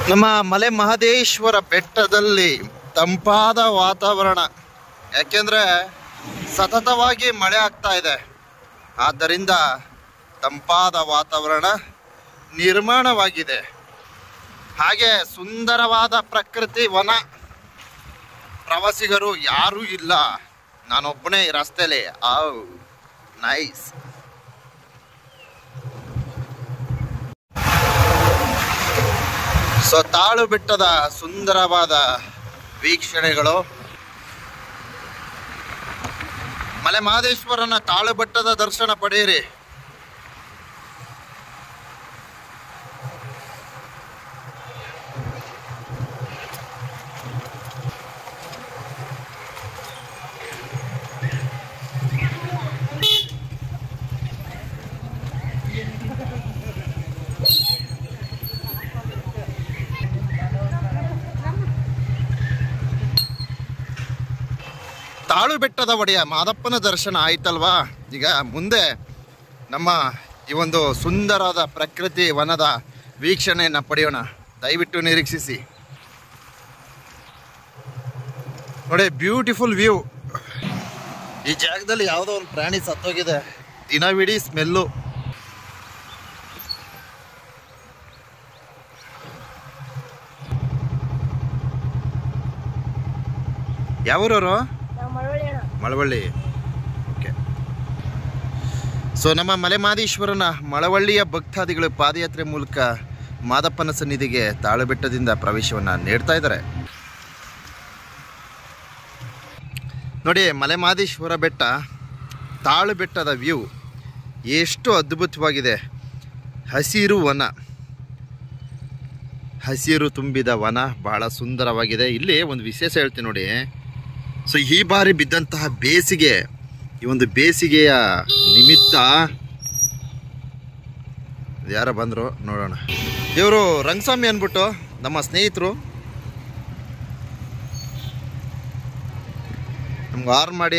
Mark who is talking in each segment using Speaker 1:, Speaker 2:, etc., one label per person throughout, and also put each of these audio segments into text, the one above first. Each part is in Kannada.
Speaker 1: ನಮ್ಮ ಮಲೆ ಮಹದೇಶ್ವರ ಬೆಟ್ಟದಲ್ಲಿ ತಂಪಾದ ವಾತಾವರಣ, ಯಾಕೆಂದರೆ ಸತತವಾಗಿ ಮಳೆ ಆಗ್ತಾ ಇದೆ. ಆದ್ದರಿಂದ ತಂಪಾದ ವಾತಾವರಣ ನಿರ್ಮಾಣವಾಗಿದೆ. ಹಾಗೆ ಸುಂದರವಾದ ಪ್ರಕೃತಿ ವನ. ಪ್ರವಾಸಿಗರು ಯಾರೂ ಇಲ್ಲ, ನಾನೊಬ್ಬನೇ ಈ ರಸ್ತೆಯಲ್ಲಿ. ನೈಸ್. ಸೊ ತಾಳು ಬೆಟ್ಟದ ಸುಂದರವಾದ ವೀಕ್ಷಣೆಗಳು. ಮಲೆ ಮಹದೇಶ್ವರನ ತಾಳು ಬೆಟ್ಟದ ದರ್ಶನ ಪಡೆಯಿರಿ. ತಾಳು ಬೆಟ್ಟದ ಒಡೆಯ ಮಾದಪ್ಪನ ದರ್ಶನ ಆಯ್ತಲ್ವಾ. ಈಗ ಮುಂದೆ ನಮ್ಮ ಈ ಒಂದು ಸುಂದರವಾದ ಪ್ರಕೃತಿ ವನದ ವೀಕ್ಷಣೆಯನ್ನು ಪಡೆಯೋಣ. ದಯವಿಟ್ಟು ನಿರೀಕ್ಷಿಸಿ. ನೋಡಿ, ಬ್ಯೂಟಿಫುಲ್ ವ್ಯೂ. ಈ ಜಾಗದಲ್ಲಿ ಯಾವುದೋ ಒಂದು ಪ್ರಾಣಿ ಸತ್ತೋಗಿದೆ. ದಿನವಿಡೀ ಸ್ಮೆಲ್ಲು. ಯಾವೂರವರು? ಮಳವಳ್ಳಿ. ಓಕೆ. ಸೊ ನಮ್ಮ ಮಲೆ ಮಹದೇಶ್ವರನ ಮಳವಳ್ಳಿಯ ಭಕ್ತಾದಿಗಳು ಪಾದಯಾತ್ರೆ ಮೂಲಕ ಮಾದಪ್ಪನ ಸನ್ನಿಧಿಗೆ ತಾಳು ಬೆಟ್ಟದಿಂದ ಪ್ರವೇಶವನ್ನು ನೀಡ್ತಾ ಇದ್ದಾರೆ. ನೋಡಿ, ಮಲೆ ಮಹದೇಶ್ವರ ಬೆಟ್ಟ, ತಾಳು ಬೆಟ್ಟದ ವ್ಯೂ ಎಷ್ಟು ಅದ್ಭುತವಾಗಿದೆ. ಹಸಿರು ವನ, ಹಸಿರು ತುಂಬಿದ ವನ, ಬಹಳ ಸುಂದರವಾಗಿದೆ. ಇಲ್ಲಿ ಒಂದು ವಿಶೇಷ ಹೇಳ್ತೀನಿ ನೋಡಿ. ಸೊ ಈ ಬಾರಿ ಬಿದ್ದಂತಹ ಬೇಸಿಗೆ, ಈ ಒಂದು ಬೇಸಿಗೆಯ ನಿಮಿತ್ತ ಯಾರ ಬಂದರು ನೋಡೋಣ. ಇವರು ರಂಗಸ್ವಾಮಿ ಅಂದ್ಬಿಟ್ಟು ನಮ್ಮ ಸ್ನೇಹಿತರು. ನಮ್ಗೆ ಆರ್ನ್ ಮಾಡಿ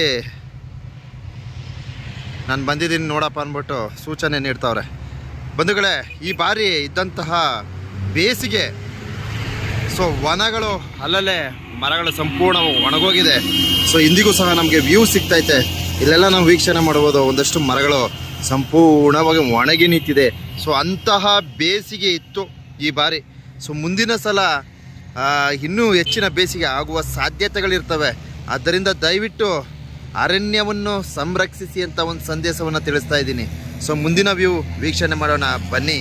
Speaker 1: ನಾನು ಬಂದಿದ್ದೀನಿ ನೋಡಪ್ಪ ಅಂದ್ಬಿಟ್ಟು ಸೂಚನೆ ನೀಡ್ತಾವ್ರೆ. ಬಂಧುಗಳೇ, ಈ ಬಾರಿ ಇದ್ದಂತಹ ಬೇಸಿಗೆ, ಸೊ ವನಗಳು ಅಲ್ಲಲ್ಲೇ ಮರಗಳು ಸಂಪೂರ್ಣ ಒಣಗೋಗಿದೆ. ಸೊ ಇಂದಿಗೂ ಸಹ ನಮಗೆ ವ್ಯೂ ಸಿಗ್ತೈತೆ. ಇಲ್ಲೆಲ್ಲ ನಾವು ವೀಕ್ಷಣೆ ಮಾಡ್ಬೋದು. ಒಂದಷ್ಟು ಮರಗಳು ಸಂಪೂರ್ಣವಾಗಿ ಒಣಗಿ ನಿಂತಿದೆ. ಸೊ ಅಂತಹ ಬೇಸಿಗೆ ಇತ್ತು ಈ ಬಾರಿ. ಸೊ ಮುಂದಿನ ಸಲ ಇನ್ನೂ ಹೆಚ್ಚಿನ ಬೇಸಿಗೆ ಆಗುವ ಸಾಧ್ಯತೆಗಳಿರ್ತವೆ. ಆದ್ದರಿಂದ ದಯವಿಟ್ಟು ಅರಣ್ಯವನ್ನು ಸಂರಕ್ಷಿಸಿ ಅಂತ ಒಂದು ಸಂದೇಶವನ್ನು ತಿಳಿಸ್ತಾ ಇದ್ದೀನಿ. ಸೊ ಮುಂದಿನ ವ್ಯೂ ವೀಕ್ಷಣೆ ಮಾಡೋಣ ಬನ್ನಿ.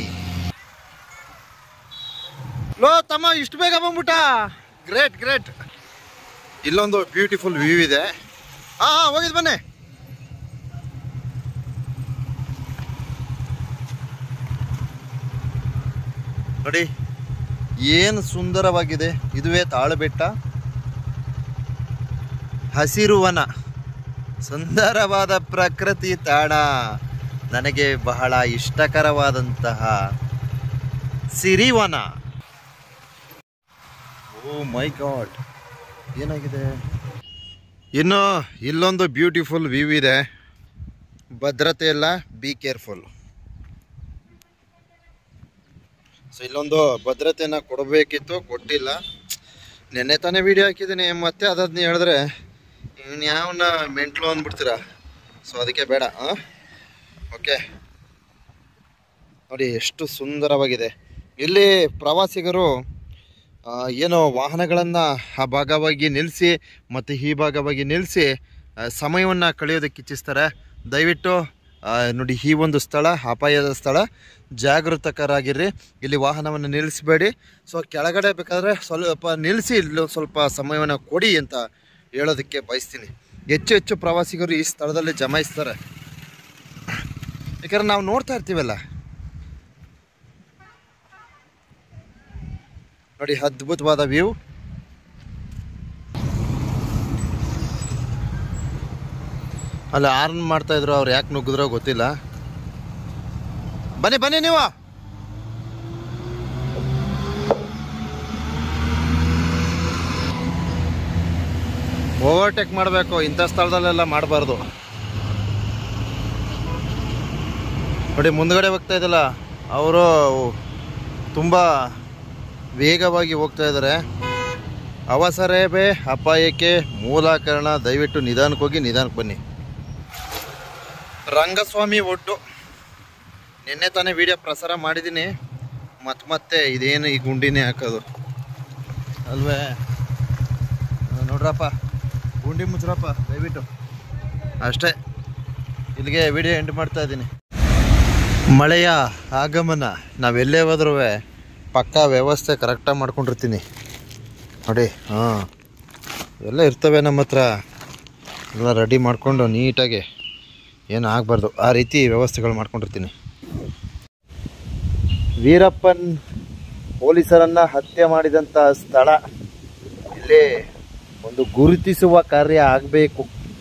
Speaker 1: ಲೋ ತಮ್ಮ, ಇಷ್ಟು ಬೇಗ ಬಂದ್ಬಿಟ್ಟ. Great great. ಇಲ್ಲೊಂದು ಬ್ಯೂಟಿಫುಲ್ ವ್ಯೂ ಇದೆ. ಹೋಗಿದ್ ಬನ್ನಿ. ನೋಡಿ ಏನು ಸುಂದರವಾಗಿದೆ. ಇದುವೇ ತಾಳು ಬೆಟ್ಟ, ಹಸಿರು ವನ, ಸುಂದರವಾದ ಪ್ರಕೃತಿ ತಾಣ. ನನಗೆ ಬಹಳ ಇಷ್ಟಕರವಾದಂತಹ ಸಿರಿವನ. ಓ ಮೈ ಗಾಡ್, ಏನಾಗಿದೆ? ಇನ್ನು ಇಲ್ಲೊಂದು ಬ್ಯೂಟಿಫುಲ್ ವ್ಯೂ ಇದೆ. ಭದ್ರತೆ ಎಲ್ಲ, ಬಿ ಕೇರ್ಫುಲ್. ಸೊ ಇಲ್ಲೊಂದು ಭದ್ರತೆಯನ್ನು ಕೊಡಬೇಕಿತ್ತು, ಕೊಟ್ಟಿಲ್ಲ. ನೆನ್ನೆ ತಾನೇ ವಿಡಿಯೋ ಹಾಕಿದ್ದೀನಿ, ಮತ್ತೆ ಅದನ್ನ ಹೇಳಿದ್ರೆ ಇನ್ಯಾವನ್ನ ಮೆಂಟ್ಲು ಅಂದ್ಬಿಡ್ತೀರಾ. ಸೊ ಅದಕ್ಕೆ ಬೇಡ. ಓಕೆ, ನೋಡಿ ಎಷ್ಟು ಸುಂದರವಾಗಿದೆ. ಇಲ್ಲಿ ಪ್ರವಾಸಿಗರು ಏನೋ ವಾಹನಗಳನ್ನು ಆ ಭಾಗವಾಗಿ ನಿಲ್ಲಿಸಿ ಮತ್ತು ಈ ಭಾಗವಾಗಿ ನಿಲ್ಲಿಸಿ ಸಮಯವನ್ನು ಕಳೆಯೋದಕ್ಕೆ ಇಚ್ಛಿಸ್ತಾರೆ. ದಯವಿಟ್ಟು ನೋಡಿ, ಈ ಒಂದು ಸ್ಥಳ ಅಪಾಯದ ಸ್ಥಳ, ಜಾಗೃತಕರಾಗಿರ್ರಿ. ಇಲ್ಲಿ ವಾಹನವನ್ನು ನಿಲ್ಲಿಸಬೇಡಿ. ಸೊ ಕೆಳಗಡೆ ಬೇಕಾದರೆ ಸ್ವಲ್ಪ ನಿಲ್ಲಿಸಿ ಇಲ್ಲಿ ಸ್ವಲ್ಪ ಸಮಯವನ್ನು ಕೊಡಿ ಅಂತ ಹೇಳೋದಕ್ಕೆ ಬಯಸ್ತೀನಿ. ಹೆಚ್ಚು ಹೆಚ್ಚು ಪ್ರವಾಸಿಗರು ಈ ಸ್ಥಳದಲ್ಲಿ ಜಮಾಯಿಸ್ತಾರೆ. ಯಾಕಂದ್ರೆ ನಾವು ನೋಡ್ತಾ ಇರ್ತೀವಲ್ಲ. ನೋಡಿ, ಅದ್ಭುತವಾದ ವ್ಯೂ. ಅಲ್ಲಿ ಆರ್ನ್ ಮಾಡ್ತಾ ಇದ್ರು, ಅವ್ರು ಯಾಕೆ ನುಗ್ಗಿದ್ರೋ ಗೊತ್ತಿಲ್ಲ. ಬನ್ನಿ ಬನ್ನಿ ನೀವು. ಓವರ್ಟೇಕ್ ಮಾಡಬೇಕು, ಇಂಥ ಸ್ಥಳದಲ್ಲೆಲ್ಲ ಮಾಡಬಾರ್ದು. ನೋಡಿ ಮುಂದ್ಗಡೆ ಹೋಗ್ತಾ ಇದ್ದಲ್ಲ ಅವರು ತುಂಬ ವೇಗವಾಗಿ ಹೋಗ್ತಾ ಇದ್ದಾರೆ. ಅವಸರವೇ ಅಪಾಯಕ್ಕೆ ಮೂಲ ಕಾರಣ. ದಯವಿಟ್ಟು ನಿಧಾನಕ್ಕೆ ಹೋಗಿ ನಿಧಾನಕ್ಕೆ ಬನ್ನಿ. ರಂಗಸ್ವಾಮಿ ಒಟ್ಟು ನಿನ್ನೆ ತಾನೇ ವಿಡಿಯೋ ಪ್ರಸಾರ ಮಾಡಿದ್ದೀನಿ. ಮತ್ತೆ ಇದೇನು ಈ ಗುಂಡಿನೇ ಹಾಕೋದು ಅಲ್ವೇ? ನೋಡ್ರಪ್ಪ, ಗುಂಡಿ ಮುಚ್ಚ್ರಪ್ಪ ದಯವಿಟ್ಟು. ಅಷ್ಟೇ, ಇಲ್ಲಿಗೆ ವಿಡಿಯೋ ಎಂಡ್ ಮಾಡ್ತಾ ಇದ್ದೀನಿ. ಮಳೆಯ ಆಗಮನ, ನಾವೆಲ್ಲೇ ಹೋದ್ರೂ ಪಕ್ಕಾ ವ್ಯವಸ್ಥೆ ಕರೆಕ್ಟಾಗಿ ಮಾಡ್ಕೊಂಡಿರ್ತೀನಿ ನೋಡಿ. ಹಾಂ, ಎಲ್ಲ ಇರ್ತವೆ ನಮ್ಮ ಹತ್ರ, ಎಲ್ಲ ರೆಡಿ ಮಾಡಿಕೊಂಡು ನೀಟಾಗಿ ಏನು ಆಗಬಾರ್ದು ಆ ರೀತಿ ವ್ಯವಸ್ಥೆಗಳು ಮಾಡ್ಕೊಂಡಿರ್ತೀನಿ. ವೀರಪ್ಪನ್ ಪೊಲೀಸರನ್ನು ಹತ್ಯೆ ಮಾಡಿದಂಥ ಸ್ಥಳ, ಇಲ್ಲಿ ಒಂದು ಗುರುತಿಸುವ ಕಾರ್ಯ ಆಗಬೇಕು.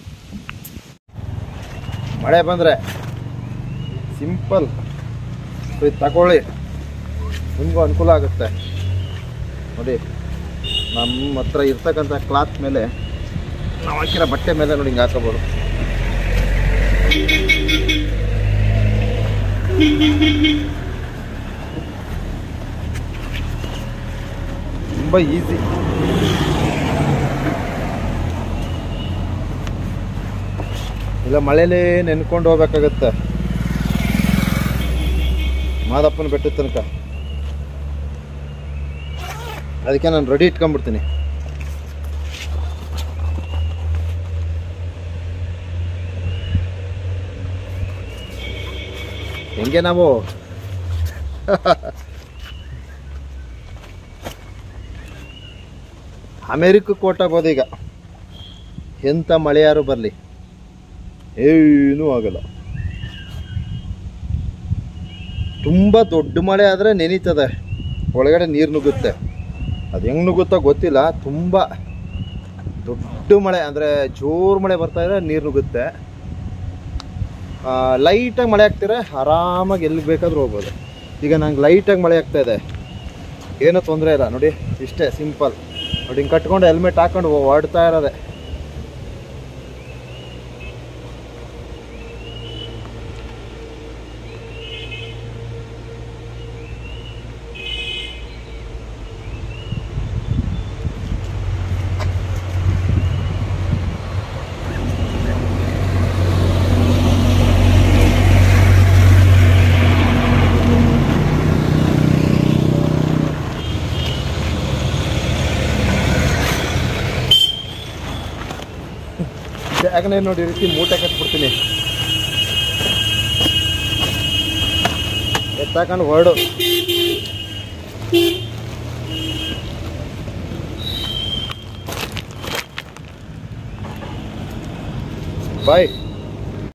Speaker 1: ಮಳೆ ಬಂದರೆ ಸಿಂಪಲ್ ತಗೊಳ್ಳಿ, ನಿಮಗೂ ಅನುಕೂಲ ಆಗುತ್ತೆ ನೋಡಿ. ನಮ್ಮ ಹತ್ರ ಇರ್ತಕ್ಕಂಥ ಕ್ಲಾತ್ ಮೇಲೆ, ನಾವು ಹಾಕಿರೋ ಬಟ್ಟೆ ಮೇಲೆ ನೋಡಿ ಹಿಂಗೆ ಹಾಕೋಬೋದು. ತುಂಬ ಈಸಿ. ಇಲ್ಲ ಮಳೆಲೇ ನೆನ್ಕೊಂಡು ಹೋಗ್ಬೇಕಾಗತ್ತೆ ಮಾದಪ್ಪನ ಬೆಟ್ಟದ ತನಕ. ಅದಕ್ಕೆ ನಾನು ರೆಡಿ ಇಟ್ಕೊಂಡ್ಬಿಡ್ತೀನಿ. ಹೆಂಗೆ ನಾವು ಅಮೇರಿಕಕ್ಕೆ ಹೊರಟೋಗ್ಬೋದು ಈಗ. ಎಂಥ ಮಳೆ ಯಾರು ಬರಲಿ ಏನೂ ಆಗಲ್ಲ. ತುಂಬ ದೊಡ್ಡ ಮಳೆ ಆದರೆ ನೆನೀತದೆ, ಒಳಗಡೆ ನೀರು ನುಗ್ಗುತ್ತೆ. ಅದು ಹೆಂಗೆ ನುಗ್ಗುತ್ತೋ ಗೊತ್ತಿಲ್ಲ. ತುಂಬ ದೊಡ್ಡ ಮಳೆ ಅಂದರೆ ಜೋರು ಮಳೆ ಬರ್ತಾಯಿದ್ರೆ ನೀರು ನುಗ್ಗುತ್ತೆ. ಲೈಟಾಗಿ ಮಳೆ ಆಗ್ತಿದ್ರೆ ಆರಾಮಾಗಿ ಎಲ್ಲಿ ಬೇಕಾದರೂ ಹೋಗ್ಬೋದು. ಈಗ ನಂಗೆ ಲೈಟಾಗಿ ಮಳೆ ಆಗ್ತಾಯಿದೆ, ಏನೂ ತೊಂದರೆ ಇಲ್ಲ ನೋಡಿ. ಇಷ್ಟೇ ಸಿಂಪಲ್ ನೋಡಿ. ಹಿಂಗೆ ಕಟ್ಕೊಂಡು ಹೆಲ್ಮೆಟ್ ಹಾಕ್ಕೊಂಡು ಹೊರಡ್ತಾ ಇರೋದೆ. ಯಾಕಂದ್ರೆ ನೋಡಿ, ಈ ರೀತಿ ಮೂಟೆ ಕಟ್ಬಿಡ್ತೀನಿ, ಎತ್ತಾಕೊಂಡು ಹೊರಡು. ಬಾಯ್.